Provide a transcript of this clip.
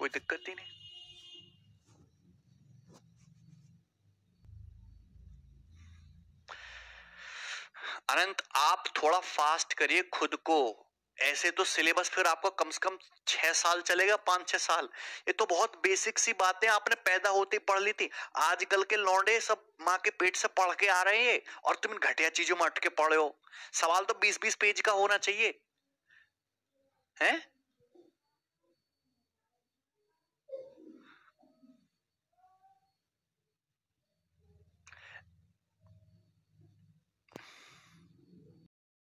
कोई दिक्कत ही नहीं। अनंत आप थोड़ा फास्ट करिए खुद को। ऐसे तो सिलेबस फिर आपको कम से कम 6 साल चलेगा, 5-6 साल। ये तो बहुत बेसिक सी बातें आपने पैदा होते पढ़ ली थी। आजकल के लौंडे सब माँ के पेट से पढ़ के आ रहे हैं और तुम इन घटिया चीजों में अटके पड़े हो। सवाल तो 20-20 पेज का होना चाहिए, हैं?